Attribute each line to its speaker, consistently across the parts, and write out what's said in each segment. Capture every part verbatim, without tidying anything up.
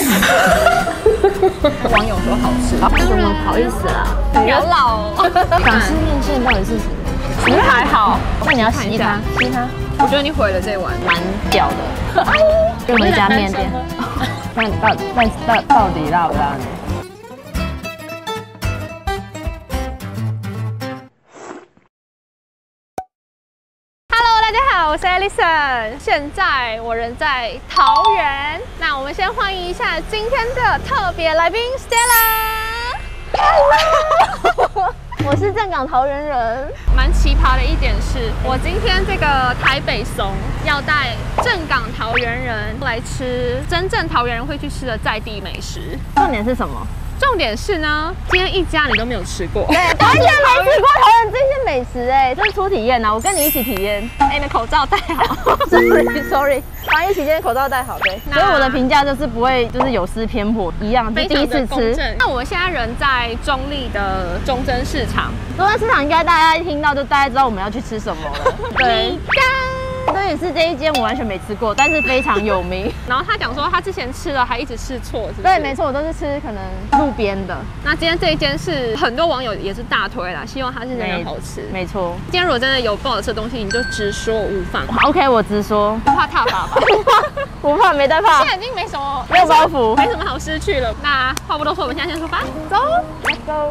Speaker 1: 网友说好吃，
Speaker 2: 怎么不好意思啦？
Speaker 1: 不要老哦。
Speaker 2: 港式面线到底是什么？
Speaker 1: 其实还好，
Speaker 2: 那你要吸它，吸它。
Speaker 1: 我觉得你毁了这一碗，
Speaker 2: 蛮屌的。任何一家面店，那到那到到底辣不辣呢？
Speaker 1: 大家好，我是 Alison， 现在我人在桃园。那我们先欢迎一下今天的特别来宾 Stella。
Speaker 2: 我是正港桃园人。
Speaker 1: 蛮奇葩的一点是，我今天这个台北怂要带正港桃园人来吃真正桃园人会去吃的在地美食。
Speaker 2: 重点是什么？
Speaker 1: 重点是呢，今天一家你都没有吃过，
Speaker 2: 对，完全没吃过桃园这些美食哎，这是初体验呐，我跟你一起体验。
Speaker 1: 哎，你的口罩戴好
Speaker 2: ，sorry sorry， 防疫期间口罩戴好，对。所以我的评价就是不会就是有失偏颇，一样是第一次吃。
Speaker 1: 那我们现在人在中立的中正市场，
Speaker 2: 中正市场应该大家一听到就大概知道我们要去吃什么了。对。 这也是这一间我完全没吃过，但是非常有名。
Speaker 1: 然后他讲说他之前吃了还一直吃错，是不是？
Speaker 2: 对，没错，我都是吃可能路边的。
Speaker 1: 那今天这一间是很多网友也是大推啦，希望它是真的好吃。
Speaker 2: 没错。今
Speaker 1: 天如果真的有不好吃的东西，你就直说无妨。
Speaker 2: OK， 我直说，
Speaker 1: 不怕踏伐吧？
Speaker 2: 不怕，不怕，没在怕。
Speaker 1: 现在已经没什么，
Speaker 2: 没有包袱，
Speaker 1: 没什么好失去了。那话不多说，我们现在先出发，走
Speaker 2: ，Let's go。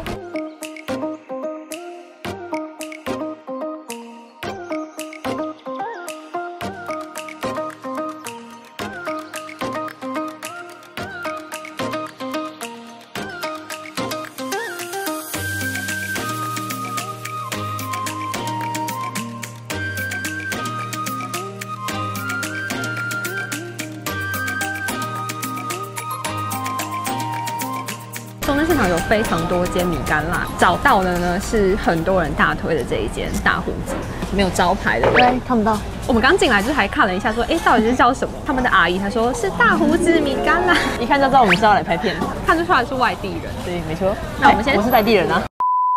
Speaker 1: 中正市场有非常多间米干辣，找到的呢是很多人大推的这一间大胡子，没有招牌的，
Speaker 2: 对，看不到。
Speaker 1: 我们刚进来就是还看了一下，说，哎，到底是叫什么？他们的阿姨她说是大胡子米干辣，
Speaker 2: 一看就知道我们是要来拍片，
Speaker 1: 看得出来是外地人。
Speaker 2: 对，没错。
Speaker 1: 那我们先，
Speaker 2: 我是在地人啊。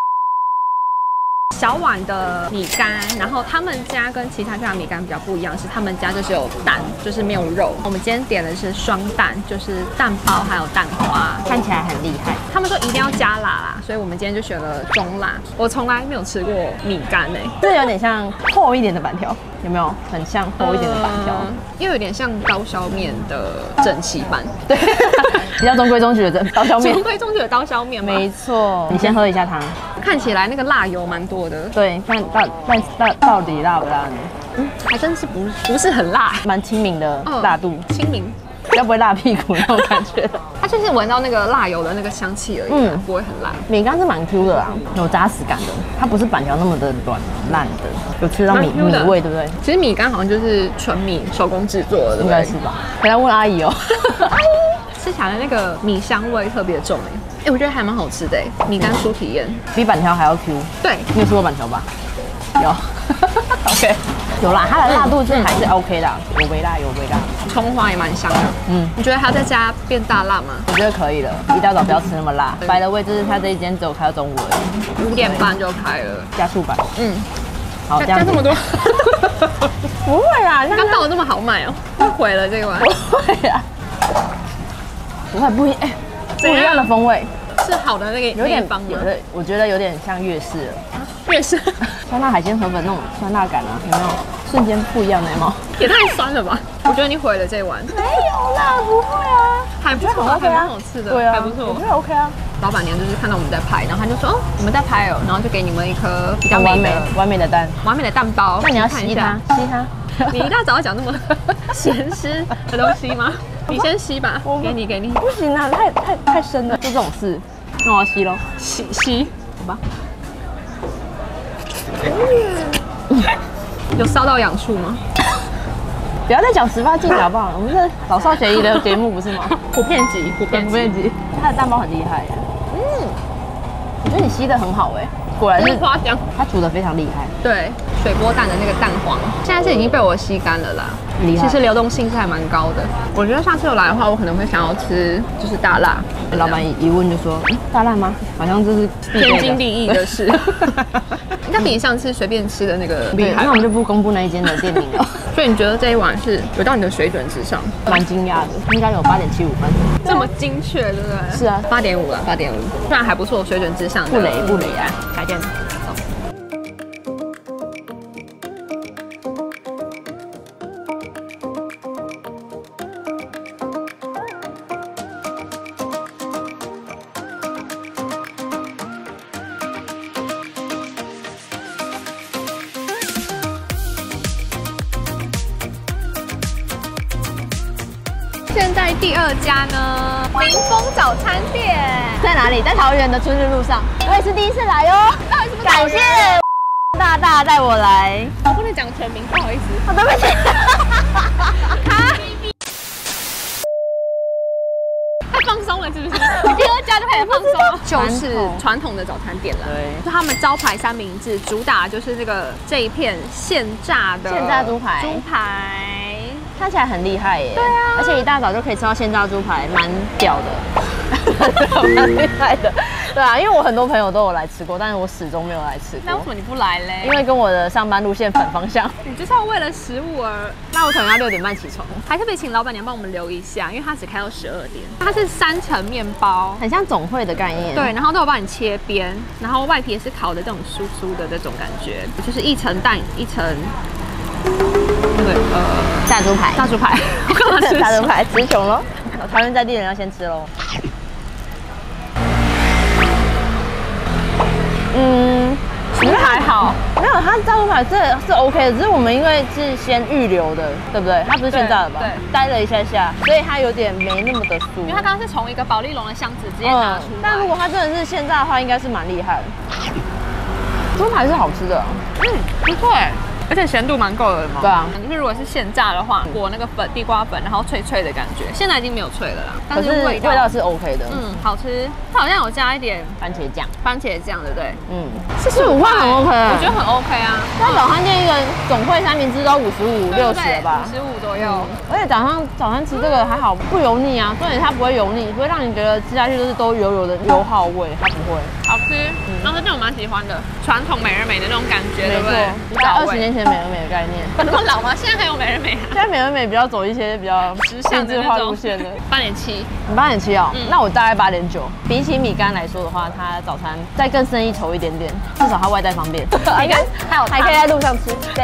Speaker 1: 小碗的米干，然后他们家跟其他家的米干比较不一样，是他们家就是有蛋，就是没有肉。我们今天点的是双蛋，就是蛋包还有蛋花，
Speaker 2: 看起来很厉害。
Speaker 1: 他们说一定要加辣啦，所以我们今天就选了中辣。我从来没有吃过米干诶、欸，
Speaker 2: 这有点像厚一点的板条，有没有？很像厚一点的板条，呃、
Speaker 1: 又有点像刀削面的整齐版，对，
Speaker 2: 比较中规中矩的刀削面，
Speaker 1: 中规中矩的刀削面，
Speaker 2: 没错。你先喝一下汤，
Speaker 1: 看起来那个辣油蛮多的。
Speaker 2: 对，看到但到到底辣不辣呢？
Speaker 1: 嗯，还真是不不是很辣，
Speaker 2: 蛮亲民的辣度，
Speaker 1: 哦、亲民，
Speaker 2: 比较不会辣屁股那种感觉。
Speaker 1: 它就是闻到那个辣油的那个香气而已，嗯，不会很辣。
Speaker 2: 米干是蛮 Q 的啦，有扎实感的，它不是板条那么的软烂的，有吃到米米味，对不对？
Speaker 1: 其实米干好像就是纯米手工制作的，对不对？
Speaker 2: 应该是吧？等下问阿姨哦。
Speaker 1: 阿姨，吃起来的那个米香味特别重哎。 哎、欸，我觉得还蛮好吃的哎，米干酥体验
Speaker 2: 比板条还要 Q。对，你有吃过板条吧？有。OK， 有啦，它的辣度是还是 OK 的，有微辣有微辣。
Speaker 1: 葱花也蛮香的。嗯，你觉得它在家变大辣吗？
Speaker 2: 我觉得可以了，一大早不要吃那么辣。白的味就是它这一间只有开到中午而已，
Speaker 1: 五点半就开了，
Speaker 2: 加速版。嗯，
Speaker 1: 好，加这么多。
Speaker 2: 不会啦，
Speaker 1: 刚到那么好卖哦，会毁了这个碗。
Speaker 2: 不会啊，不会不一哎。 不一样的风味，
Speaker 1: 是好的那个
Speaker 2: 有点
Speaker 1: 方吗？
Speaker 2: 有的，我觉得有点像粤式了。
Speaker 1: 啊、粤式
Speaker 2: 酸辣海鲜河粉那种酸辣感啊，有没有？瞬间不一样的吗？
Speaker 1: 也太酸了吧！我觉得你毁了这一碗。
Speaker 2: 没有啦，不会啊，
Speaker 1: 还不错，还蛮好吃的，
Speaker 2: 对啊，
Speaker 1: 还不错，
Speaker 2: 我觉得 OK 啊。
Speaker 1: 老板娘就是看到我们在拍，然后他就说：“哦，你们在拍哦。”然后就给你们一颗比较
Speaker 2: 完美完美的蛋，
Speaker 1: 完美的蛋包。
Speaker 2: 那你要吸它，吸它。
Speaker 1: 你一大早讲那么咸湿的东西吗？你先吸吧，给你给你。
Speaker 2: 不行啊，太太太深了，做这种事，那我要吸咯，
Speaker 1: 吸吸，好吧。有烧到痒处吗？
Speaker 2: 不要再讲十八禁好不好？我们是老少咸宜的节目不是吗？
Speaker 1: 普遍级，普遍
Speaker 2: 普遍级。它的蛋包很厉害，嗯，我觉得你吸的很好哎，果然是
Speaker 1: 夸奖。
Speaker 2: 它煮的非常厉害。
Speaker 1: 对。 水波蛋的那个蛋黄，现在是已经被我吸干了啦。
Speaker 2: 厉害
Speaker 1: 其实流动性是还蛮高的。我觉得下次有来的话，我可能会想要吃就是大辣。
Speaker 2: 老板一问就说、嗯、大辣吗？好像这是
Speaker 1: 天经地义的事。应该比上次随便吃的那个厉害。
Speaker 2: 那我们就不公布那一间的店名了。
Speaker 1: 所以你觉得这一碗是有到你的水准之上？
Speaker 2: 蛮惊讶的，应该有八点七五分。
Speaker 1: 这么精确，对不对？
Speaker 2: 是啊，
Speaker 1: 八点五了，八点五，虽然还不错，水准之上。
Speaker 2: 不雷不雷啊，
Speaker 1: 开店。现在第二家呢，民丰早餐店
Speaker 2: 在哪里？在桃园的春日路上。我也是第一次来哟，感谢大大带我来。
Speaker 1: 我不能讲全名，不好意思。
Speaker 2: 哦，对不起。
Speaker 1: 太放松了，是不是？第二家就开始放松，就是传统的早餐店了。
Speaker 2: 对，
Speaker 1: 就他们招牌三明治，主打就是这个这一片现炸的
Speaker 2: 现炸猪排，
Speaker 1: 猪排
Speaker 2: 看起来很厉害耶。
Speaker 1: 对啊，
Speaker 2: 而且一大早就可以吃到现炸猪排，蛮屌的，蛮厉害的。对啊，因为我很多朋友都有来吃过，但是我始终没有来吃过。
Speaker 1: 那为什么你不来嘞？
Speaker 2: 因为跟我的上班路线反方向。
Speaker 1: 你就是要为了食物而……
Speaker 2: 那我可能要六点半起床，
Speaker 1: 还特别请老板娘帮我们留一下，因为它只开到十二点。它是三层面包，
Speaker 2: 很像总会的概念。
Speaker 1: 对，然后都有帮你切边，然后外皮也是烤的这种酥酥的这种感觉，就是一层蛋一层。那个呃，
Speaker 2: 炸猪排，
Speaker 1: 炸猪排，我干嘛吃
Speaker 2: 炸猪排？词穷喽，桃园在地人要先吃喽。嗯，
Speaker 1: 其实还好，
Speaker 2: 没有，它炸猪排这是 OK 的，只是我们因为是先预留的，对不对？它不是现炸的吧？对，待了一下下，所以它有点没那么的酥。
Speaker 1: 因为它刚刚是从一个保丽龙的箱子直接拿出来，
Speaker 2: 但如果它真的是现炸的话，应该是蛮厉害的。猪排是好吃的，
Speaker 1: 嗯，不错哎。而且咸度蛮够的嘛。
Speaker 2: 对啊，
Speaker 1: 就是如果是现炸的话，裹那个粉地瓜粉，然后脆脆的感觉。现在已经没有脆了啦，
Speaker 2: 但是味道味道是 OK 的。
Speaker 1: 嗯，好吃。它好像有加一点
Speaker 2: 番茄酱，
Speaker 1: 番茄酱对不对？
Speaker 2: 嗯，四十五块很 OK，
Speaker 1: 我觉得很 OK 啊。
Speaker 2: 那早餐店一个总会三明治都五十五六十了吧？
Speaker 1: 五十五左右。
Speaker 2: 而且早上早餐吃这个还好，不油腻啊，重点它不会油腻，不会让你觉得吃下去都是都油油的油耗味，它不会。
Speaker 1: 好吃，然后这种我蛮喜欢的，传统美而美的那种感觉，对不对？
Speaker 2: 在二十年前美而美的概念。
Speaker 1: 有那么老吗？现在还有美而美、啊？
Speaker 2: 现在美而美比较走一些比较
Speaker 1: 时尚的
Speaker 2: 化路线的。
Speaker 1: 八点七，
Speaker 2: 你八点七哦、嗯，那我大概八点九。比起米干来说的话，它早餐再更胜一筹一点点，至少它外带方便。
Speaker 1: 米干还有
Speaker 2: 还可以在路上吃。对。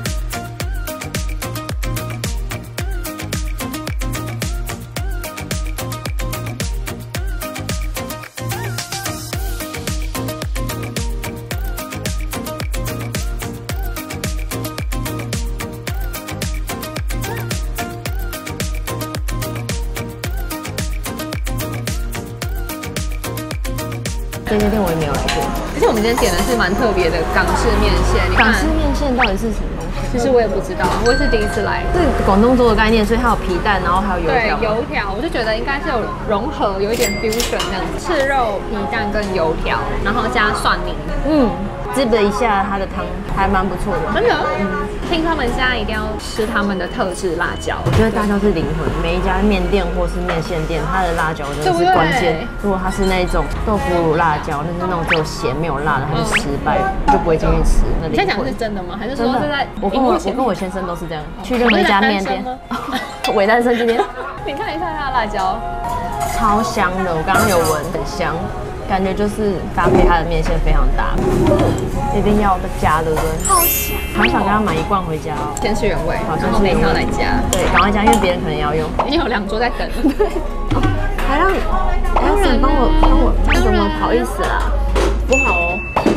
Speaker 2: 这间店我也没有来过，
Speaker 1: 而且我们今天点的是蛮特别的港式面线。
Speaker 2: 港式面线到底是什么东西？
Speaker 1: 其实我也不知道，我也是第一次来。
Speaker 2: 是广东粥的概念，所以它有皮蛋，然后还有油条。
Speaker 1: 对，油条，我就觉得应该是有融合，有一点 fusion 这样子，赤肉、皮蛋跟油条，然后加蒜泥。
Speaker 2: 嗯，滋了一下它的汤，还蛮不错的。
Speaker 1: 真的？嗯。听他们家一定要吃他们的特制辣椒，
Speaker 2: 我觉得辣椒是灵魂。每一家面店或是面线店，它的辣椒真的是关键。如果它是那种豆腐乳辣椒，那是那种只有咸没有辣的，它是失败，就不会进去吃。那
Speaker 1: 你在讲是真的吗？还是说是在？
Speaker 2: 我跟我我跟我先生都是这样，去任何一家面店，伪单身这边，
Speaker 1: 你看一下它的辣椒，
Speaker 2: 超香的，我刚刚有闻，很香。感觉就是搭配它的面线非常搭，一定要加，对不对？
Speaker 1: 好香！
Speaker 2: 好想跟他买一罐回家哦。
Speaker 1: 先吃原味，
Speaker 2: 好，
Speaker 1: 然后每天要来加。
Speaker 2: 对，赶快加，因为别人可能也要用。
Speaker 1: 已经有两桌在等。
Speaker 2: 对，还让还让你帮我帮我，这样怎么好意思啦？不好哦。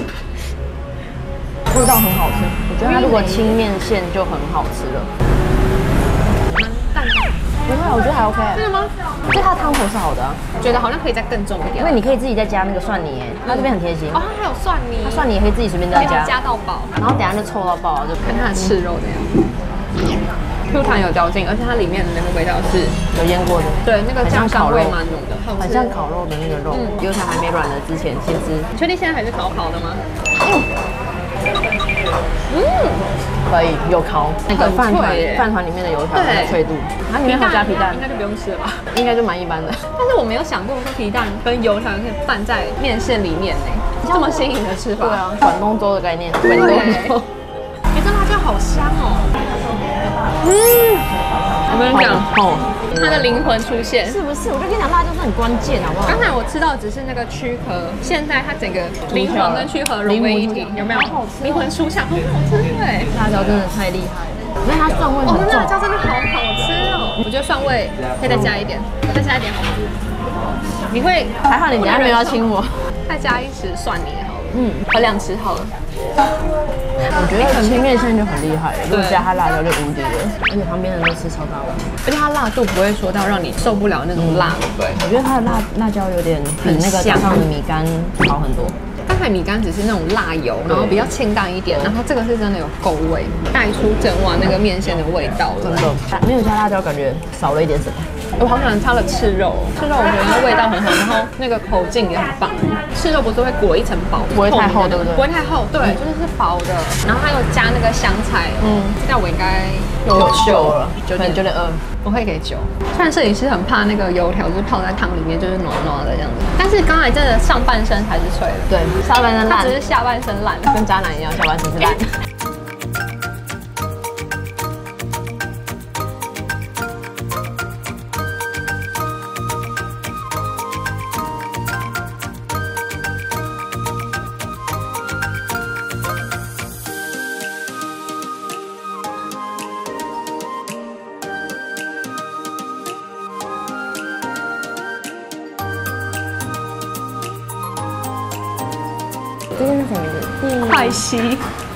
Speaker 2: 味道很好吃，我觉得它如果清面线就很好吃了。
Speaker 1: 淡淡。
Speaker 2: 不会，我觉得还 OK。
Speaker 1: 真的吗？
Speaker 2: 我觉得它的汤头是好的、啊，
Speaker 1: 觉得好像可以再更重一点。
Speaker 2: 因为你可以自己再加那个蒜泥，哎，它这边很贴心。
Speaker 1: 哦，它还有蒜泥。它
Speaker 2: 蒜泥也可以自己随便再加，
Speaker 1: 加到饱。
Speaker 2: 然后等下就臭到爆，就
Speaker 1: 跟它的赤肉那样。Q 弹有嚼劲，而且它里面的那个味道是
Speaker 2: 有腌过的。
Speaker 1: 对，那个酱香味蛮浓的，
Speaker 2: 很像烤肉的那个肉。油条还没软了之前先吃。
Speaker 1: 你确定现在还是烤烤的吗？
Speaker 2: 嗯，
Speaker 1: 嗯，
Speaker 2: 可以有烤那个饭团，饭团里面的油条的脆度，它里面还有加皮蛋，
Speaker 1: 应该就不用吃了吧？
Speaker 2: 应该就蛮一般的。
Speaker 1: 但是我没有想过说皮蛋跟油条可以拌在面线里面呢，这么新颖的吃法。
Speaker 2: 对啊，广东粥的概念。广东粥。
Speaker 1: 哎，这辣椒好香哦。嗯，我跟你讲，哦，它的灵魂出现，
Speaker 2: 是不是？我就跟你讲，辣椒是很关键，好不好？
Speaker 1: 刚才我吃到只是那个躯壳，现在它整个灵魂跟躯壳融为一体，有没有？灵魂出墙，很好吃对。
Speaker 2: 辣椒真的太厉害了，因为它蒜味很重。
Speaker 1: 辣椒真的好好吃哦！我觉得蒜味可以再加一点，再加一点好吗？你会
Speaker 2: 还好你等下没有要亲我，
Speaker 1: 再加一匙蒜泥好了，嗯，和两匙好了。
Speaker 2: 我觉得清面线就很厉害了，如果加它辣椒就无敌了，而且旁边人都吃超大碗，
Speaker 1: 而且它辣度不会说到让你受不了那种辣，对。
Speaker 2: 我觉得它的辣辣椒有点比那个早上的米干好很多。
Speaker 1: 刚才米干只是那种辣油，然后比较清淡一点，然后这个是真的有够味，带出整碗那个面线的味道了。真
Speaker 2: 的，没有加辣椒，感觉少了一点什么。
Speaker 1: 我好喜欢它的赤肉，赤肉我觉得它味道很好，然后那个口劲也很棒。赤肉不是会裹一层薄，
Speaker 2: 不会太厚，对不对？
Speaker 1: 不会太厚，对，就是是薄的。然后还有加那个香菜，嗯，这样我应该有
Speaker 2: 九了，
Speaker 1: 九点九点二，我会给九。虽然摄影师很怕那个油条就是泡在汤里面就是糯糯的这样子，但是刚才真的上半身才是脆的，
Speaker 2: 对，下半身烂，
Speaker 1: 它只是下半身烂，
Speaker 2: 跟渣男一样，下半身是烂。这个是什么名字？
Speaker 1: 快西。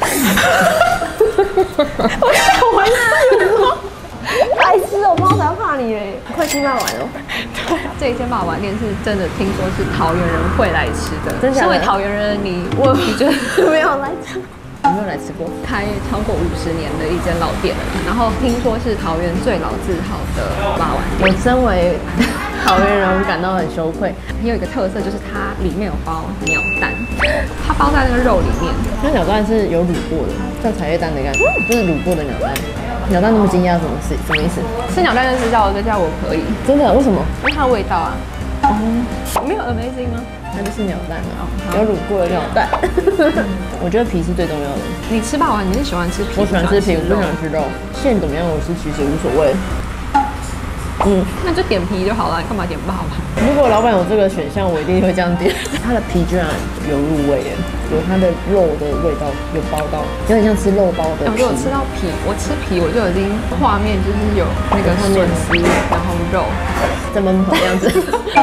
Speaker 2: 我吓我一跳，白痴哦，猫才怕你嘞！快西骂完了。
Speaker 1: 对，这一间霸王店是真的，听说是桃园人会来吃的。
Speaker 2: 真的？
Speaker 1: 身为桃园人，你我你觉得
Speaker 2: 没有来吃？有没有来吃过？
Speaker 1: 开超过五十年的一间老店了，然后听说是桃园最老字号的霸王店。
Speaker 2: 我身为桃园人，我感到很羞愧。
Speaker 1: 也有一个特色，就是它里面有包鸟蛋，它包在那个肉里面。
Speaker 2: 那鸟蛋是有卤过的，叫茶叶蛋的感觉，就是卤过的鸟蛋。鸟蛋那么惊讶，什么事？什么意思？
Speaker 1: 吃鸟蛋就知道，这叫我可以。
Speaker 2: 真的？为什么？
Speaker 1: 因为它的味道啊。哦，没有 amazing 吗？
Speaker 2: 那就是鸟蛋啊，有卤过的鸟蛋。我觉得皮是最重要的。
Speaker 1: 你吃霸王，你是喜欢吃皮？
Speaker 2: 我喜欢吃皮，我不喜欢吃肉。馅怎么样，我是其实无所谓。嗯，
Speaker 1: 那就点皮就好了，你干嘛点霸王？
Speaker 2: 如果老板有这个选项，我一定会这样点。它的皮居然有入味耶，有它的肉的味道，有包到，有点像吃肉包的皮。
Speaker 1: 我如果吃到皮，我吃皮我就已经画面就是有那个笋丝，然后肉
Speaker 2: 在闷跑这样子。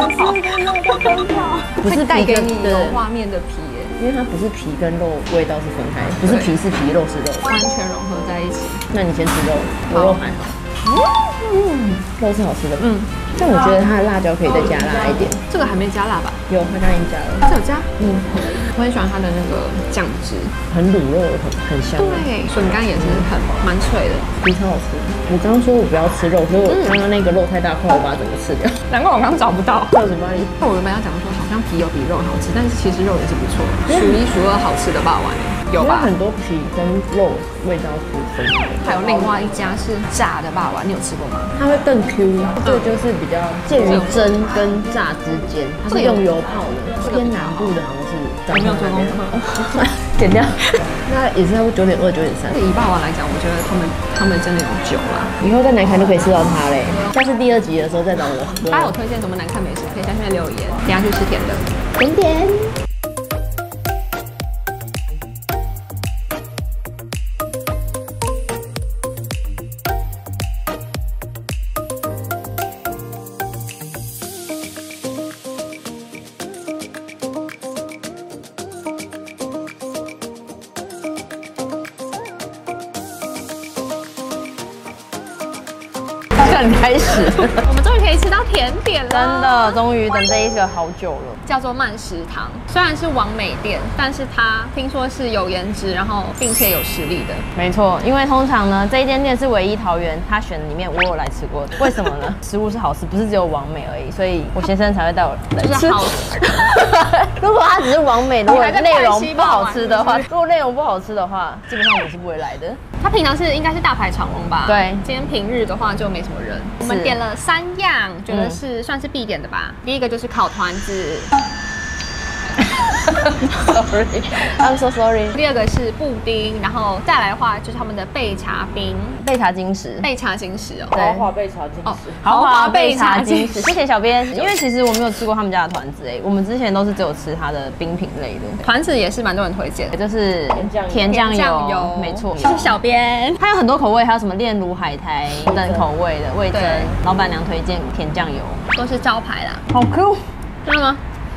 Speaker 1: 不是带给你有画面的皮耶，
Speaker 2: 因为它不是皮跟肉味道是分开，不是皮是皮，肉是肉，
Speaker 1: 完全融合在一起。
Speaker 2: 那你先吃肉，我肉还好。嗯，肉是好吃的，嗯，但我觉得它的辣椒可以再加辣一点。
Speaker 1: 这个还没加辣吧？
Speaker 2: 有，它刚已经加了。
Speaker 1: 这有加？嗯，我很喜欢它的那个酱汁，
Speaker 2: 很卤肉，很很香。
Speaker 1: 对，笋干也是很蛮脆的，
Speaker 2: 皮超好吃。我刚刚说我不要吃肉，所以我刚刚那个肉太大块，我把它整个吃掉。
Speaker 1: 难怪我刚刚找不到。
Speaker 2: 在我嘴巴里。
Speaker 1: 那我原本要讲说，好像皮有比肉好吃，但是其实肉也是不错，数一数二好吃的霸王。有吧？
Speaker 2: 很多皮跟肉味道是分开的。
Speaker 1: 还有另外一家是炸的霸王，你有吃过吗？
Speaker 2: 它会更 Q， 这个就是比较介于蒸跟炸之间，它是用油泡的。偏南部的好像是。
Speaker 1: 我没有做功课，
Speaker 2: 减掉。那也是差不多九点二、九点三。
Speaker 1: 以霸王来讲，我觉得他们他们真的有酒啦。
Speaker 2: 以后在南坎就可以吃到它嘞。下次第二集的时候再找我。
Speaker 1: 大家有推荐什么南坎美食，可以下面留言，等下去吃甜的。
Speaker 2: 甜点。 很开始。
Speaker 1: 我们终于可以吃到甜点了，
Speaker 2: 真的，终于等这一个好久了。
Speaker 1: 叫做慢食堂，虽然是网美店，但是它听说是有颜值，然后并且有实力的。
Speaker 2: 没错，因为通常呢，这一间店是唯一桃园他选的里面我有来吃过的。为什么呢？食物是好吃，不是只有网美而已，所以我先生才会带我来吃。
Speaker 1: 就是好吃。
Speaker 2: 如果它只是网美，如果内容不好吃的话，如果内容不好吃的话，基本上我是不会来的。
Speaker 1: 它平常是应该是大排长龙吧？
Speaker 2: 对，
Speaker 1: 今天平日的话就没什么人。我们点了三样，觉得是算是必点的吧。第一个就是烤团子。Sorry, I'm so sorry。第二个是布丁，然后再来的话就是他们的焙茶冰、
Speaker 2: 焙茶金石、
Speaker 1: 焙茶金石哦，
Speaker 3: 豪华焙茶金石，
Speaker 2: 豪华焙茶金石。谢谢小编，因为其实我没有吃过他们家的团子哎，我们之前都是只有吃它的冰品类的。
Speaker 1: 团子也是蛮多人推荐的，
Speaker 2: 就是甜酱油，没错。
Speaker 1: 谢谢小编。
Speaker 2: 它有很多口味，还有什么炼乳海苔等口味的味噌，老板娘推荐甜酱油，
Speaker 1: 都是招牌啦。
Speaker 2: 好 Q，
Speaker 1: 真的吗？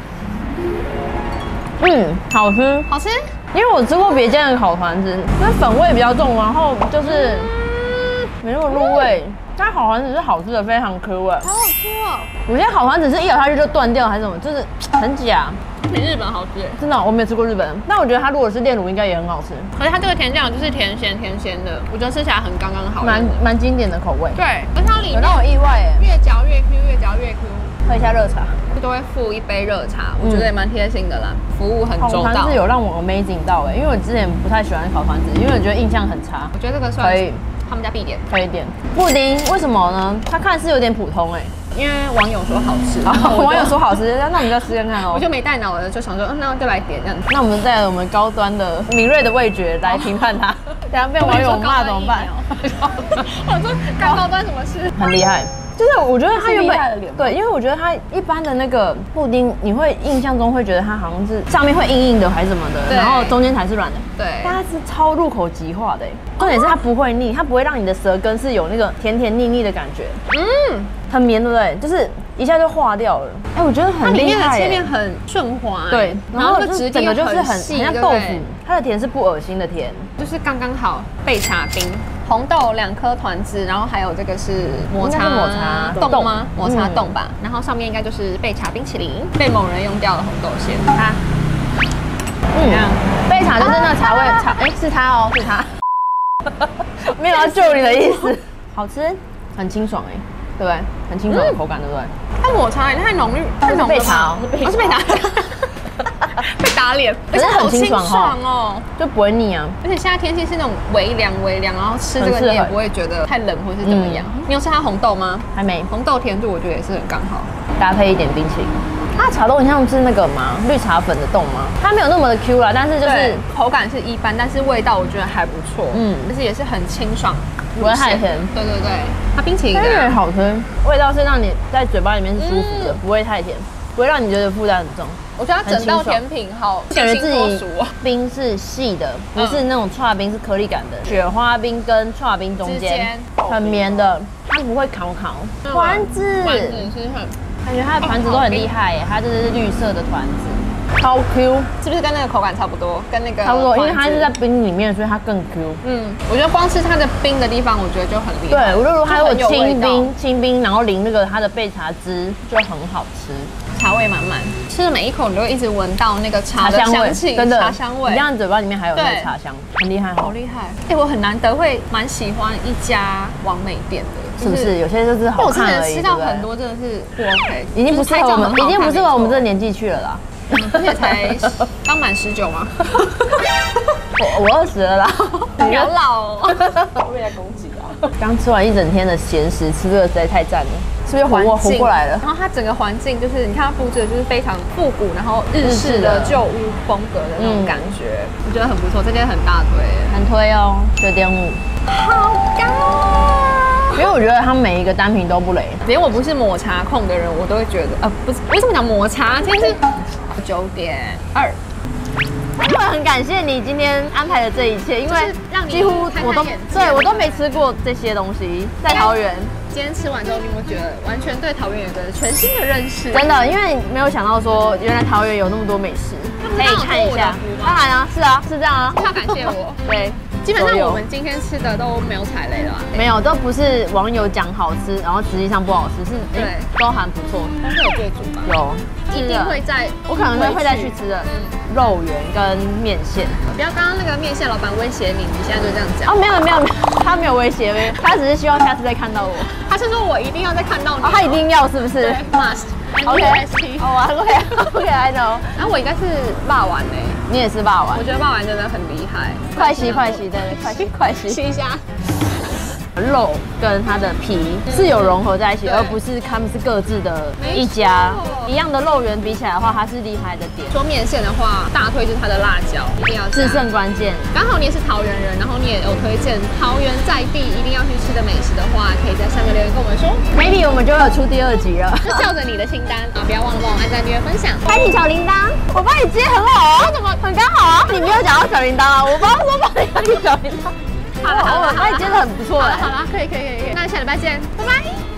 Speaker 2: 嗯，好吃，
Speaker 1: 好吃。
Speaker 2: 因为我吃过别间的烤团子，那粉味比较重，然后就是没那么入味。它烤团子是好吃的，非常 Q 哎，
Speaker 1: 好好吃哦。
Speaker 2: 有些烤团子是一咬下去就断掉，还是什么，就是很假。
Speaker 1: 比日本好吃，
Speaker 2: 真的，我没有吃过日本，但我觉得它如果是炼乳，应该也很好吃。
Speaker 1: 而且它这个甜酱就是甜咸甜咸的，我觉得吃起来很刚刚好，
Speaker 2: 蛮蛮经典的口味。
Speaker 1: 对，而且它里面
Speaker 2: 让我意外哎，
Speaker 1: 越嚼越 Q， 越嚼越 Q。
Speaker 2: 喝一下热茶，
Speaker 1: 都会附一杯热茶，我觉得也蛮贴心的啦，服务很周到。
Speaker 2: 烤团子有让我 amazing 到哎，因为我之前不太喜欢烤团子，因为我觉得印象很差。
Speaker 1: 我觉得这个算是他们家必点，
Speaker 2: 可以点。布丁为什么呢？它看似有点普通哎。
Speaker 1: 因为网友说好吃，
Speaker 2: 网友说好吃，那我们就试试看哦。
Speaker 1: 我就没带脑的，就想说，嗯，那就来点这样子。
Speaker 2: 那我们带着我们高端的敏锐的味觉来评判它，等下被网友骂怎么办？
Speaker 1: 我说干高端什么事？
Speaker 2: 很厉害。就是我觉得它原本对，因为我觉得它一般的那个布丁，你会印象中会觉得它好像是上面会硬硬的还是什么的，然后中间才是软的。
Speaker 1: 对，
Speaker 2: 但它是超入口即化的，重点是它不会腻，它不会让你的舌根是有那个甜甜腻腻的感觉。嗯，很绵，对不对？就是一下就化掉了。哎，我觉得很厉害。它里面的
Speaker 1: 切面很顺滑，
Speaker 2: 对，然后就整个就是很
Speaker 1: 很
Speaker 2: 像豆腐，它的甜是不恶心的甜，
Speaker 1: 就是刚刚好。焙茶冰。红豆两颗团子，然后还有这个是抹茶
Speaker 2: 抹茶
Speaker 1: 冻吗？抹茶冻吧。然后上面应该就是焙茶冰淇淋，被某人用掉了红豆馅。它，
Speaker 2: 嗯，焙茶就是那茶味茶，哎，是它哦，是它，没有要救你的意思。好吃，很清爽哎，对不对？很清爽的口感，对不对？
Speaker 1: 它抹茶也太浓郁，太浓了吧？
Speaker 2: 焙茶哦，
Speaker 1: 是焙茶。被打脸，
Speaker 2: 可是很清爽
Speaker 1: 哦，
Speaker 2: 就不会腻啊。
Speaker 1: 而且现在天气是那种微凉微凉，然后吃这个你也不会觉得太冷或是怎么样。你有吃它红豆吗？
Speaker 2: 还没。
Speaker 1: 红豆甜度我觉得也是很刚好，
Speaker 2: 搭配一点冰淇淋。它的茶豆很像是那个吗？绿茶粉的冻吗？它没有那么的 Q 啦，但是就是
Speaker 1: 口感是一般，但是味道我觉得还不错。嗯，但是也是很清爽，
Speaker 2: 不会太甜。
Speaker 1: 对对对，它冰淇淋
Speaker 2: 也好吃，味道是让你在嘴巴里面是舒服的，不会太甜。不会让你觉得负担很重，
Speaker 1: 我觉得它整道甜品好，
Speaker 2: 感觉自己冰是细的，不是那种剉冰是颗粒感的。雪花冰跟剉冰中间很绵的，它不会烤烤。团子，
Speaker 1: 团子是很，
Speaker 2: 感觉它的团子都很厉害耶，它这是绿色的团子，超 Q，
Speaker 1: 是不是跟那个口感差不多？跟那个
Speaker 2: 差不多，因为它是在冰里面，所以它更 Q。
Speaker 1: 嗯，我觉得光是它的冰的地方，我觉得就很厉害。
Speaker 2: 对，我就说它如果清冰，清冰，然后淋那个它的焙茶汁，就很好吃。
Speaker 1: 茶味满满，吃的每一口你都会一直闻到那个茶的香气，
Speaker 2: 真的
Speaker 1: 茶香味，
Speaker 2: 你这样嘴巴里面还有那个茶香，很厉害，
Speaker 1: 好厉害！哎，我很难得会蛮喜欢一家网美店的，
Speaker 2: 是不是？有些就是好看而已，
Speaker 1: 我之前吃到很多真的是不 OK，
Speaker 2: 已经不适合我们，已经不适合我们这个年纪去了啦。
Speaker 1: 而且才刚满十九吗？
Speaker 2: 我我二十了啦，
Speaker 1: 你好老哦，
Speaker 3: 会被来攻击啊！
Speaker 2: 刚吃完一整天的咸食，吃这个实在太赞了。是不是活活过来了？
Speaker 1: 然后它整个环境就是，你看它布置的就是非常复古，然后日式的旧屋风格的那种感觉，我觉得很不错。这间很大推，
Speaker 2: 很推哦，九点五，
Speaker 1: 好高。因
Speaker 2: 为我觉得它每一个单品都不雷，
Speaker 1: 连我不是抹茶控的人，我都会觉得，呃，不是，为什么讲抹茶？今天是九点二。
Speaker 2: 因为很感谢你今天安排的这一切，因为几乎我都对我都没吃过这些东西，在桃园。
Speaker 1: 今天吃完之后，你有没有觉得完全对桃园有个全新的认识？
Speaker 2: 真的，因为没有想到说原来桃园有那么多美食，可以看一下。当然啊，是啊，是这样啊。
Speaker 1: 要感谢我。
Speaker 2: 对，
Speaker 1: 基本上
Speaker 2: 所有
Speaker 1: 我们今天吃的都没有踩雷了吧？
Speaker 2: 没有，都不是网友讲好吃，然后实际上不好吃，是
Speaker 1: 对
Speaker 2: 哎都还不错。
Speaker 3: 但是有自煮吧？
Speaker 2: 有，
Speaker 1: 一定会在，
Speaker 2: 我可能会会再去吃的肉圆跟面线。
Speaker 1: 不要刚刚那个面线老板威胁你，你现在就这样讲。
Speaker 2: 哦，没有没有没有，他没有威胁，没有，他只是希望下次再看到我。
Speaker 1: 他是说我一定要再看到你。
Speaker 2: 哦，他一定要是不是
Speaker 1: must。
Speaker 2: ？OK
Speaker 1: OK，
Speaker 2: 哦 OK OK I know。
Speaker 1: 然后我应该是霸王嘞，
Speaker 2: 你也是霸王
Speaker 1: 我，觉得霸王真的很厉害。
Speaker 2: 快吸快吸，对对，快吸快吸。
Speaker 1: 吸一下。
Speaker 2: 肉跟它的皮是有融合在一起，
Speaker 1: 对
Speaker 2: 而不是他们是各自的一家。
Speaker 1: 没错
Speaker 2: 一样的肉圆比起来的话，它是厉害的点，
Speaker 1: 说面线的话，大推就是它的辣椒，一定要加
Speaker 2: 制胜关键。
Speaker 1: 刚好你也是桃园人，然后你也有推荐桃园在地一定要去吃的美食的话，可以在下面留言跟我们说，
Speaker 2: maybe 我们就会有出第二集了。
Speaker 1: 就照着你的清单啊，不要忘了帮我按赞、订阅、分享。
Speaker 2: 开启小铃铛，我帮你接很好啊，怎么很刚好啊？你没有讲到小铃铛啊，我帮说帮你开启小铃铛。
Speaker 1: 好了好了，
Speaker 2: 我帮你接的很不错哎。
Speaker 1: 好了好了，可以可以可以可以，那下礼拜见，拜拜。